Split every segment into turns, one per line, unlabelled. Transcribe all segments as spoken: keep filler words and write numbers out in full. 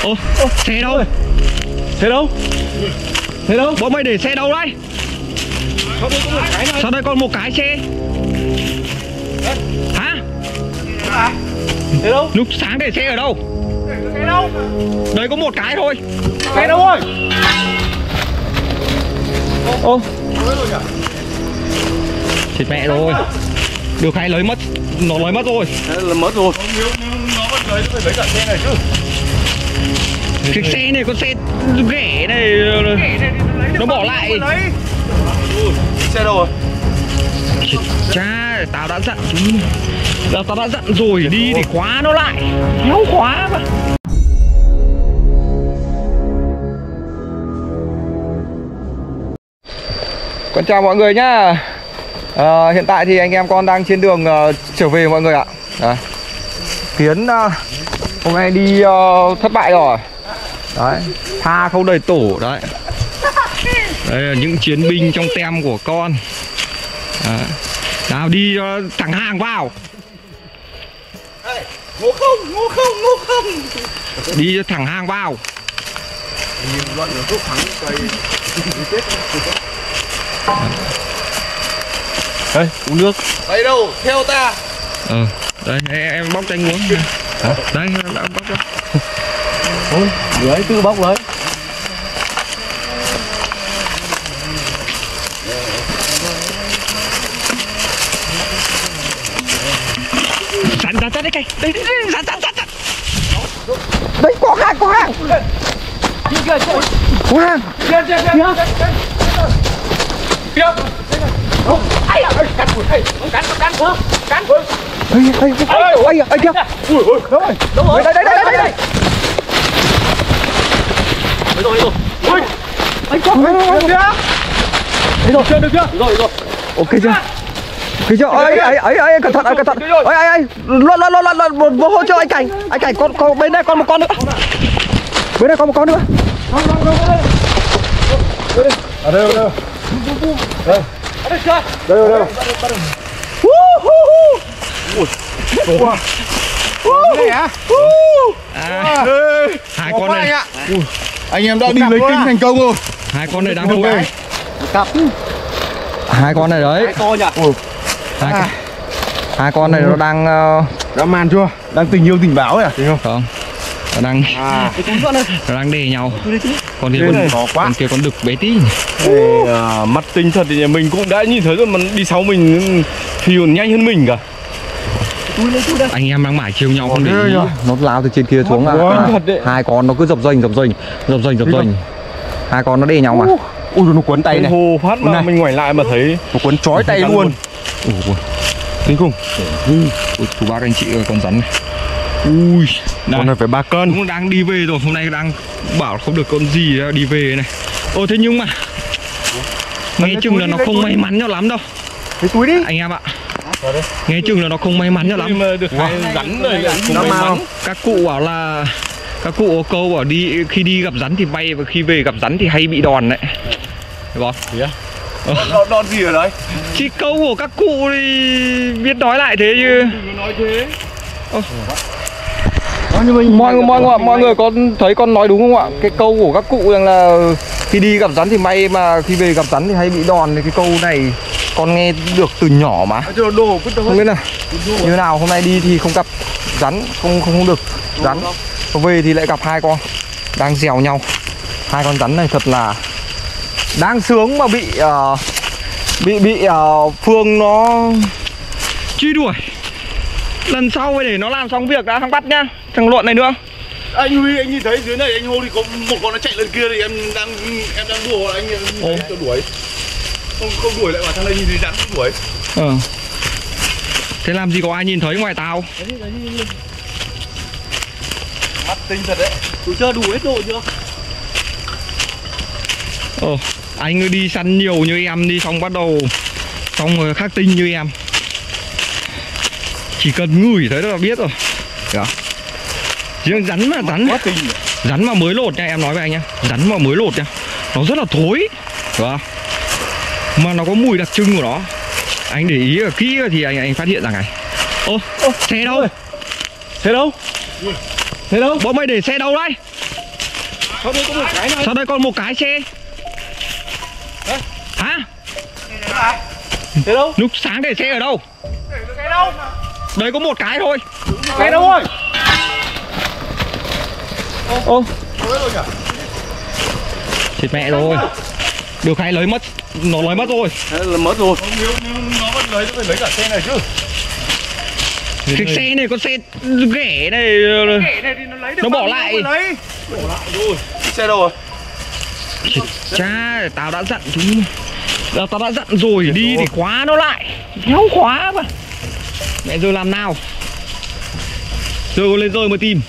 Ô, xe đâu?
Xe đâu? Xe đâu?
Bọn mày để xe đâu đây?
Sao đây có một cái này?
Sao đây còn một cái xe? Hả?
Xe đâu?
Lúc sáng để xe ở đâu?
Xe đâu?
Đấy có một cái thôi.
Xe đâu rồi?
Ô, chết mẹ rồi. Được hay lấy mất, nó lấy mất rồi.
Là mất rồi. Nếu nó mất rồi thì phải lấy cả xe này chứ.
Cái xe này con xe ghẻ này nó bỏ lại.
Xe đâu rồi?
Chết cha, tao đã dặn chúng. Tao, tao đã dặn rồi đi thì khóa nó lại. Khéo khóa mà. Con chào mọi người nhá. À, hiện tại thì anh em con đang trên đường uh, trở về mọi người ạ. Đấy. Tiến uh, hôm nay đi uh, thất bại rồi. Đấy, tha không đầy tổ đấy. Đây là những chiến binh trong tem của con. Đấy. Nào đi uh, thẳng hàng vào.
Ngô không, ngô không, ngô không.
Đi thẳng hàng vào.
Nhìn luận là thuốc thắng cây. Đây, uống nước. Đây đâu, theo ta.
Ờ, đây em, em bóc cho anh uống. Hả? Đây, em bóc cho.
Thôi, lấy tự bóc lấy.
Dặn dặn dặn đây cây. Đây đây đây dặn dặn dặn. Đây có hàng, có hàng. Có hàng.
Kia kia kia. Kia.
Ai à, cắn cắn cắn cắn cắn. Ây ây ây ây kìa.
Ui ui, đâu rồi? Đâu rồi?
Đây đây đây đây đây.
Đấy rồi, đấy rồi. Ui.
Anh có. Đấy rồi,
Chưa được chưa? Rồi rồi.
ok chưa? Ok chưa? Ấy ấy ấy ấy cẩn thận, cẩn thận. Ấy ấy ấy, loạn loạn loạn loạn vô hỗ trợ anh Cảnh. Anh Cảnh con con bên đây còn một con nữa. Bên đây còn một con nữa.
Ở đây, ở đây. Đây.
Ở đây chưa?
Đây rồi, đây rồi. Ui. Đổ quá. Cái này hả?
À, hai con này.
Ui. Anh em đã đi lấy kinh thành công rồi.
Hai con này đang không về.
Cặp.
Hai con này đấy.
Hai to nhỉ?
Ui. Hai, à. hai con này nó đang uh...
đã man chưa? Đang tình yêu tình báo à? Tình không?
Không. Nó đang
à.
Nó đang đè nhau. Con kia con, con kia con đực bé tí.
À, mắt tinh thật thì nhà mình cũng đã nhìn thấy rồi, mà đi sau mình thì còn nhanh hơn mình cả.
Anh em đang mải chiều nhau không để ý. Nó lao từ trên kia xuống. À, hai con nó cứ dập dềnh dập dềnh dập dềnh dập dềnh. Hai con nó đè nhau mà.
Ui nó quấn tay này. Hồ phát mà này. Mình ngoảnh lại mà thấy nó quấn trói tay luôn.
Ui.
Kinh khủng.
Ui, chú bác anh chị ơi, con rắn này. Ui,
con này phải ba cân.
Đúng đang đi về rồi, hôm nay đang bảo không được con gì đi về này. Ồ thế nhưng mà nghe chừng là nó không may mắn cho lắm đâu.
Lấy túi đi.
Anh em ạ. Nghe chừng là nó không may mắn cho lắm.
Mà được hai rắn rồi không may mắn.
Các cụ bảo là các cụ có câu bảo đi khi đi gặp rắn thì bay và khi về gặp rắn thì hay bị đòn đấy. Được không?
Gì á? Đòn, đòn gì ở đấy?
Chỉ câu của các cụ thì biết nói lại thế chứ.
Đừng nói thế.
Ờ. Mọi người mọi người mọi người có thấy con nói đúng không ạ? Cái câu của các cụ rằng là khi đi gặp rắn thì may mà khi về gặp rắn thì hay bị đòn, thì cái câu này con nghe được từ nhỏ mà. Không biết nào như thế nào, hôm nay đi thì không gặp rắn, không không, không được rắn, về thì lại gặp hai con đang dèo nhau. Hai con rắn này thật là đang sướng mà bị uh, bị bị uh, Phương nó truy đuổi. Lần sau phải để nó làm xong việc đã, thằng bắt nhá, thằng Luận này nữa.
Anh Huy, anh nhìn thấy dưới này anh hô thì có một con nó chạy lên kia thì em đang em đang đùa anh em cho đuổi. Không không đuổi lại bảo thằng này nhìn thấy rắn không đuổi.
Ờ. Thế làm gì có ai nhìn thấy ngoài tao?
Mắt tinh thật đấy. Đủ chưa, đủ hết đồ chưa?
Ờ, anh cứ đi săn nhiều như em đi, xong bắt đầu xong rồi khắc tinh như em. Chỉ cần ngửi thấy là biết rồi. Được. Riêng rắn mà rắn rắn mà mới lột nha, em nói với anh nhá. Rắn mà mới lột nha, nó rất là thối. Được không? Mà nó có mùi đặc trưng của nó. Anh để ý ở kỹ thì anh anh phát hiện ra này. Ô, ô xe đâu?
Xe đâu? Xe đâu?
Bọn mày để xe đâu đây?
Sau đây có một cái này.
Sau đây còn một cái xe. Hả?
Thế đâu?
Lúc sáng để xe ở đâu?
Cái đâu?
Đây có một cái thôi.
Cái đâu rồi?
Ô. Chết mẹ rồi. Được hay lấy mất. Nó lấy mất rồi.
Thế là mất rồi. Nếu, nếu nó vẫn lấy, phải lấy cả xe này chứ.
Cái xe này con xe ghẻ này.
Ghẻ này thì nó lấy được.
Nó bỏ lại.
Nó lấy. Bỏ lại rồi. Xe đâu rồi?
Chết cha, tao đã dặn chúng. Tao, tao đã dặn rồi, đi thì khóa nó lại. Kéo khóa mà. Mẹ giờ làm nào? Giờ con lên rồi mà tìm.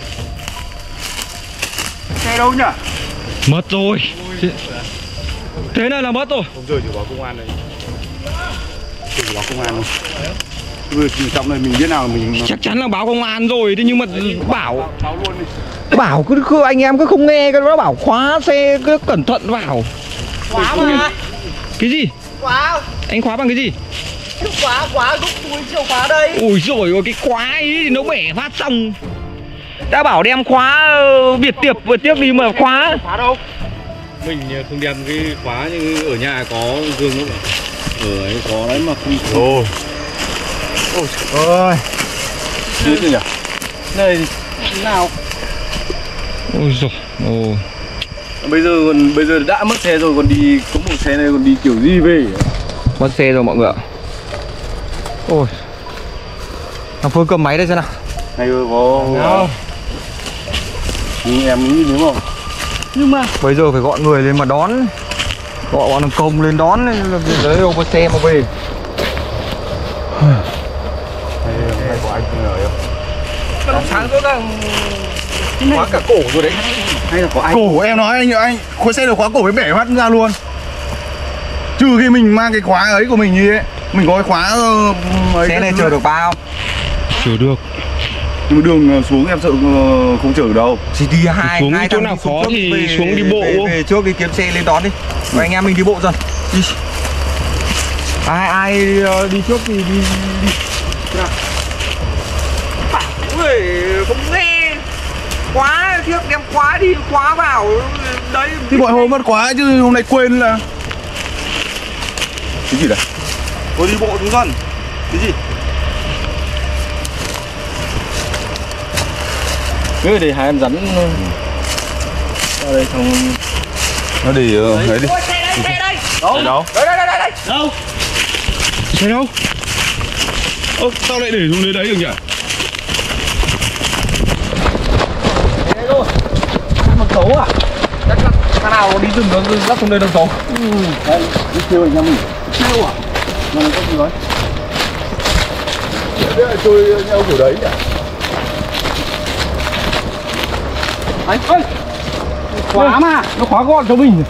Xe đâu nhỉ?
Mất rồi. Thế này là mất rồi.
Không rời thì báo công an này. Thì báo công an không? Vừa trọng này mình biết nào mình
chắc chắn là báo công an rồi, thế nhưng mà bảo
báo luôn đi.
bảo cứ, cứ anh em cứ không nghe, nó bảo khóa xe cứ cẩn thận vào.
Khóa mà.
Cái gì?
Khóa.
Anh khóa bằng cái gì?
Khóa, khóa rút túi chìa khóa đây.
Ui rồi cái khóa ấy thì nó bẻ phát xong. Đã bảo đem khóa biệt tiệp vừa tiếc đi mà khóa.
Khóa đâu? Mình không đem cái khóa nhưng ở nhà có gương không? Ở ấy có đấy mà không. Ồ. Ôi trời ơi. Chứ nhỉ? Này nào?
Ôi rồi. Ồ.
Bây giờ còn bây giờ đã mất xe rồi, còn đi có một xe này còn đi kiểu gì về?
Mất xe rồi mọi người ạ. Ôi. Thằng Phương cầm máy đây xem nào.
Này có không? Nhưng em nghĩ nếu mà
Nhưng mà bây giờ phải gọi người lên mà đón. Gọi bọn thằng Công lên đón lấy đâu có xe mà về.
hay có anh không ngờ không?
Sáng rồi là khóa cả cổ rồi đấy.
Hay là có ai? Cổ em nói anh anh khóa xe được khóa cổ với bẻ phát ra luôn. Trừ khi mình mang cái khóa ấy của mình như ấy, mình có cái khóa ấy.
Xe này chở được bao? Chở được.
Nhưng mà đường xuống em sợ không chở đâu.
Chỉ đi hai
xuống
hai
chỗ
thằng
nào
đi
khó
trước,
thì
về,
xuống đi bộ.
về, về trước đi kiếm xe lên đón đi. Và anh em mình đi bộ dần. Đi. Ai ai đi trước thì đi đi. Bảo người không nghe. Khóa trước đem khóa đi khóa vào đấy.
Thì mọi hôm mất khóa chứ hôm nay quên là. Cái gì đấy?
Tôi đi bộ xuống dần. Cái gì?
Cứ để hai em rắn ở đây không nó để ở đấy đi.
Ôi, xe đây, xe đây.
Đâu? Đâu?
Đây, đây, đây, đây, đây.
Đâu? Xe đâu? Ơ, sao lại để xuống dưới đấy được nhỉ?
Đây rồi. Ăn một cấu à?
Chắc là thằng nào đi rừng nó dắt xuống đây đâu giấu.
Đây, đi kêu anh em mình. Kêu à? Mà nó có gì đấy? Đấy là tôi nhau kiểu đấy nhỉ?
Anh ơi. Khóa mà.
Nó khóa gọn cho mình.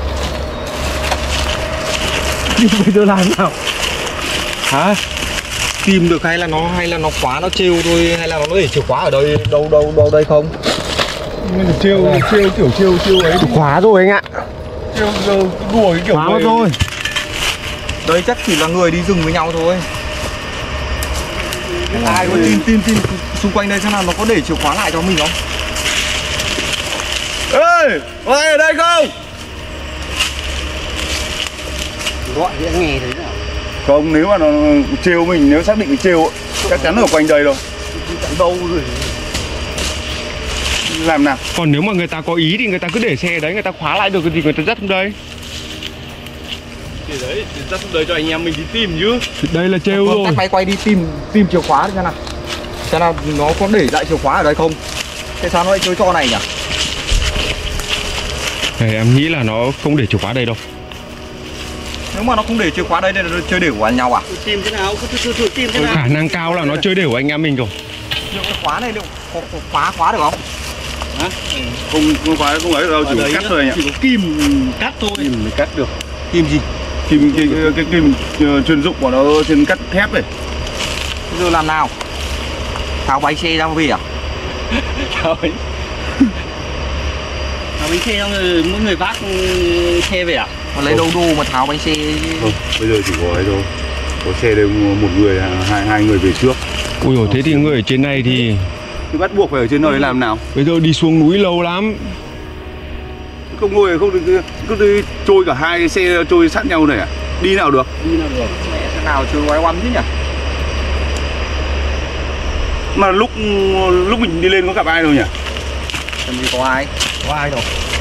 Nhưng bây giờ làm nào? Hả? Tìm được hay là nó hay là nó khóa nó trêu thôi, hay là nó để chìa khóa ở đây đâu đâu đâu đây không?
Nhưng mà trêu trêu kiểu trêu trêu ấy thì
Khóa rồi anh ạ.
trêu giờ đùa cái kiểu
Khóa mất rồi. Đấy chắc chỉ là người đi rừng với nhau thôi. Ai có tin tin tin xung quanh đây xem nào nó có để chìa khóa lại cho mình không?
ê, có ai ở đây không?
Gọi thì anh nghe thấy nào.
Không, nếu mà nó trêu mình, nếu xác định trêu chắc chắn ở quanh đây rồi. Đâu rồi? Làm nào?
Còn nếu mà người ta có ý thì người ta cứ để xe ở đấy, người ta khóa lại được thì người ta dắt xuống đây.
Thì đấy, dắt xuống đây cho anh em mình đi tìm chứ.
Đây là trêu
Vâng,
rồi.
tắt máy quay đi tìm tìm chìa khóa đi xem nào. Xem nào nó có để lại chìa khóa ở đây không? Thế sao nó lại chơi trò này nhỉ?
Này, em nghĩ là nó không để chìa khóa đây đâu.
Nếu mà nó không để chìa khóa đây thì nó chơi đều của anh nhau à?
Tìm thế nào? Cứ thử thử tìm thế nào.
Khả năng cao là nó chơi đều của anh em mình rồi.
Liệu cái khóa này liệu có, có khóa khóa được không?
Không, không phải không ấy đâu, chỉ có cắt thôi anh ạ.
Chỉ có kim cắt thôi.
Kim mới cắt được.
Kim gì?
Kim cái cái, cái kim uh, chuyên dụng của nó trên cắt thép này.
Bây giờ làm nào? Tháo bánh xe ra về à?
Trời.
Tháo bánh xe xong rồi mỗi người vác xe về à?
Mà lấy đâu đô mà tháo bánh xe?
Không, bây giờ chỉ có ấy thôi. Có xe đều một người, hai hai người về trước.
Ui dồi, thế thì người ở trên này thì
Thì bắt buộc phải ở trên nơi làm nào?
bây giờ đi xuống núi lâu lắm.
không ngồi không được cứ, cứ trôi cả hai xe trôi sát nhau này à? Đi nào được?
Đi nào được?
Mẹ thế nào chưa quái oăm chứ nhỉ?
Mà lúc lúc mình đi lên có gặp ai đâu nhỉ?
Làm gì có ai? Có ai đâu.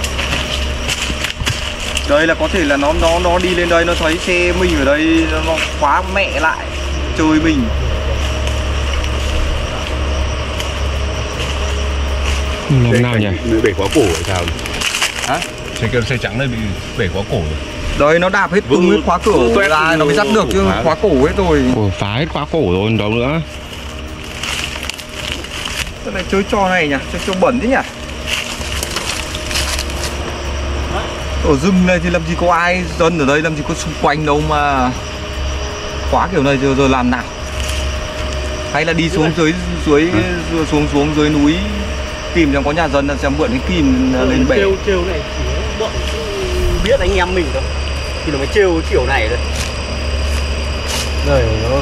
Đây là có thể là nó nó nó đi lên đây nó thấy xe mình ở đây nó khóa mẹ lại chơi mình.
Làm nào nhỉ?
Bị bể khóa cổ hay sao?
Hả?
Xe kia xe trắng đây bị bể khóa cổ rồi.
Đây nó đạp hết tung hết khóa cửa ra nó mới dắt được chứ khóa cổ hết rồi.
Ủa, phá hết khóa cổ rồi đâu nữa.
Cái này chơi trò này nhỉ, chơi trò bẩn thế nhỉ. Ở rừng này thì làm gì có ai dân ở đây, làm gì có xung quanh đâu mà khóa kiểu này giờ, giờ làm nào? Hay là đi xuống dưới dưới xuống xuống dưới núi tìm xem có nhà dân là xem mượn cái kìm lên bể.
Trêu trêu này chỉ bọn biết anh em mình thôi thì nó mới trêu cái kiểu này thôi. Đây nó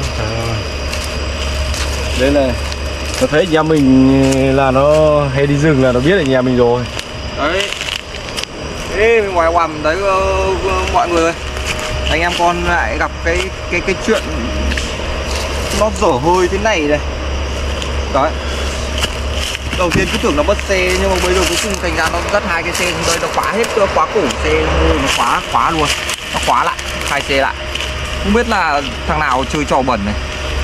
đây này, nó thấy anh em mình là nó hay đi rừng là nó biết anh em mình rồi.
Đấy. Ê, ngoài oằm đấy uh, mọi người ơi. Anh em con lại gặp cái cái cái chuyện nó dở hơi thế này này. Đấy. Đầu tiên cứ tưởng nó mất xe nhưng mà bây giờ cuối cùng thành ra nó dắt hai cái xe xuống đây, nó khóa hết cơ, khóa cổ xe, nó khóa khóa luôn. Nó khóa lại hai xe lại. Không biết là thằng nào chơi trò bẩn này.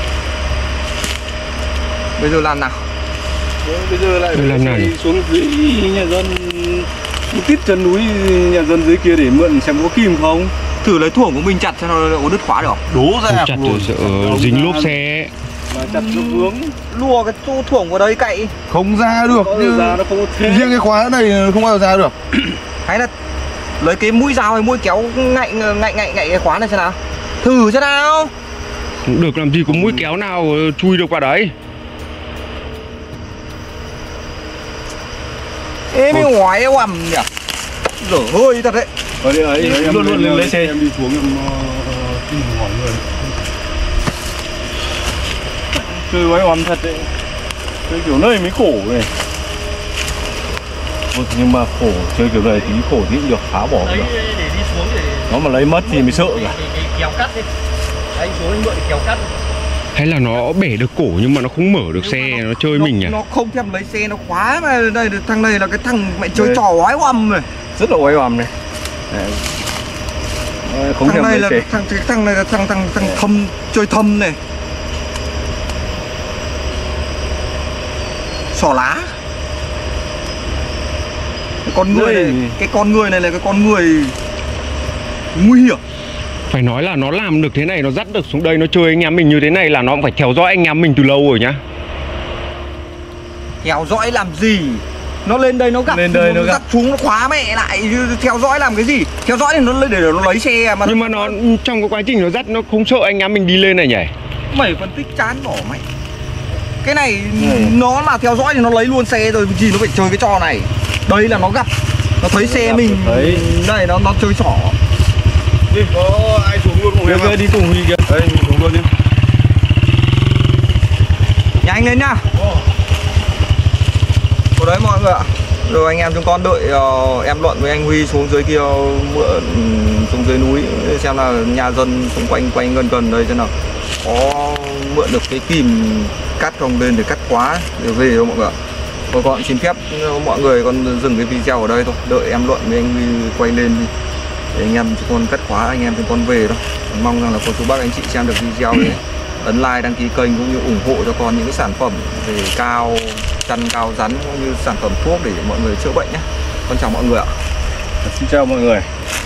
Bây giờ làm nào?
Bây giờ lại
Bây làm nào nhỉ?
xuống dưới nhà dân, tít chân núi nhà dân dưới kia để mượn xem có kim không.
Thử lấy thuổng của mình chặt cho nó có đứt khóa được.
Đố ra
Không chặt rồi sợ dính lốp xe.
Mà chặt nó vướng.
Lùa cái tu thuổng vào đây cậy.
Không ra được.
Có ra nó không có thế.
Riêng cái khóa này không bao giờ ra được.
Hay là lấy cái mũi dao hay mũi kéo ngạy ngạy ngạy ngạy cái khóa này xem nào. Thử xem nào.
Không được, làm gì có mũi kéo nào chui được vào đấy.
Ê mới ngoái oằm nhỉ. Dở hơi thật đấy.
Ở đây ấy, em
luôn luôn
lên,
lấy xe.
em đi xuống em tìm hỏi người.
Chơi quái oăm thật đấy. Chơi kiểu này mới khổ này. Ôi, nhưng mà khổ, chơi kiểu này tí khổ tí cũng được, phá bỏ được. Để đi xuống để... Nó mà lấy mất thì mới sợ cả. Kéo cắt đi. Anh xuống anh mượn kéo cắt.
Hay là nó bể được cổ nhưng mà nó không mở được xe, nó, nó chơi
nó,
mình nhỉ?
Nó không thèm lấy xe, nó khóa mà đây thằng này là cái thằng mẹ chơi trò oái oăm này.
Rất là quái oăm này. Không
Thằng
thèm
này
lấy
là
xe.
thằng cái thằng này là thằng thằng thằng thâm chơi thâm này. Xỏ lá. Cái con người này, cái con người này là cái con người nguy hiểm.
Phải nói là nó làm được thế này, nó dắt được xuống đây, nó chơi anh em mình như thế này là nó cũng phải theo dõi anh em mình từ lâu rồi nhá.
Theo dõi làm gì? Nó lên đây nó gặp,
Lên đây nó
nó
gặp.
dắt xuống nó khóa mẹ lại. Theo dõi làm cái gì? Theo dõi thì nó lấy để nó lấy xe mà.
Nhưng mà nó trong cái quá trình nó dắt nó không sợ anh em mình đi lên này nhỉ?
Mày phân tích chán bỏ mày. Cái này ừ. Nó là theo dõi thì nó lấy luôn xe rồi, gì nó phải chơi cái trò này. Đây là nó gặp, nó thấy xe mình
thấy.
Đây nó nó chơi trò.
Đi, có ai xuống luôn cùng em không?
Đi cùng Huy kìa.
Đây, mình xuống luôn đi.
Nhanh lên nhá. Vào đấy mọi người ạ. Rồi anh em chúng con đợi uh, em Luận với anh Huy xuống dưới kia mượn xuống dưới núi xem là nhà dân xung quanh quanh gần gần đây xem nào có mượn được cái kìm cắt không lên để cắt khóa để về không mọi người ạ. Và còn xin phép mọi người con dừng cái video ở đây thôi, đợi em Luận với anh Huy quay lên đi để anh em chúng con cắt khóa, anh em chúng con về thôi. Mong rằng là cô chú bác anh chị xem được video này ấn like, đăng ký kênh cũng như ủng hộ cho con những cái sản phẩm về cao chăn, cao rắn cũng như sản phẩm thuốc để mọi người chữa bệnh nhé. Con chào mọi người ạ.
Xin chào mọi người.